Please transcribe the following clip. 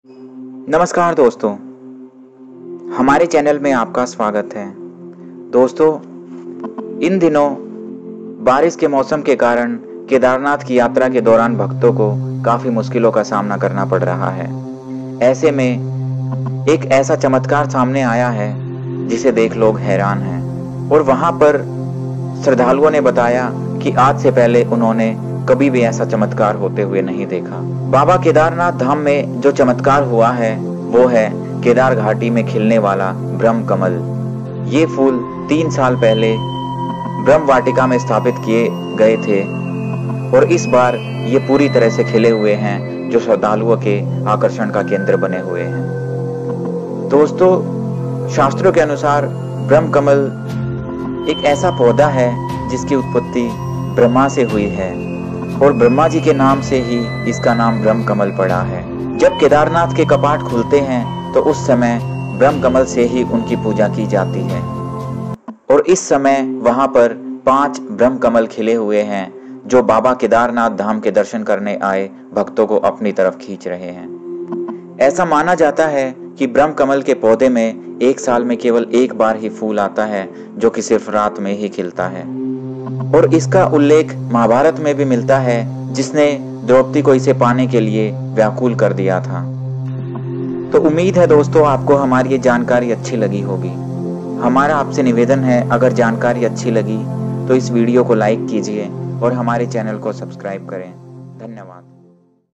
नमस्कार दोस्तों, हमारे चैनल में आपका स्वागत है। दोस्तों, इन दिनों बारिश के मौसम के कारण केदारनाथ की यात्रा के दौरान भक्तों को काफ़ी मुश्किलों का सामना करना पड़ रहा है। ऐसे में एक ऐसा चमत्कार सामने आया है जिसे देख लोग हैरान हैं और वहां पर श्रद्धालुओं ने बताया कि आज से पहले उन्होंने कभी भी ऐसा चमत्कार होते हुए नहीं देखा। बाबा केदारनाथ धाम में जो चमत्कार हुआ है वो है केदार घाटी में खिलने वाला ब्रह्म कमल। ये फूल 3 साल पहले ब्रह्म वाटिका में स्थापित किए गए थे और इस बार ये पूरी तरह से खिले हुए हैं, जो श्रद्धालुओं के आकर्षण का केंद्र बने हुए हैं। दोस्तों, शास्त्रों के अनुसार ब्रह्म कमल एक ऐसा पौधा है जिसकी उत्पत्ति ब्रह्मा से हुई है और ब्रह्मा जी के नाम से ही इसका नाम ब्रह्म कमल पड़ा है। जब केदारनाथ के कपाट खुलते हैं तो उस समय ब्रह्म कमल से ही उनकी पूजा की जाती है और इस समय वहां पर 5 ब्रह्म कमल खिले हुए हैं जो बाबा केदारनाथ धाम के दर्शन करने आए भक्तों को अपनी तरफ खींच रहे हैं। ऐसा माना जाता है कि ब्रह्म कमल के पौधे में 1 साल में केवल 1 बार ही फूल आता है, जो कि सिर्फ रात में ही खिलता है और इसका उल्लेख महाभारत में भी मिलता है, जिसने द्रौपदी को इसे पाने के लिए व्याकुल कर दिया था। तो उम्मीद है दोस्तों आपको हमारी ये जानकारी अच्छी लगी होगी। हमारा आपसे निवेदन है, अगर जानकारी अच्छी लगी तो इस वीडियो को लाइक कीजिए और हमारे चैनल को सब्सक्राइब करें। धन्यवाद।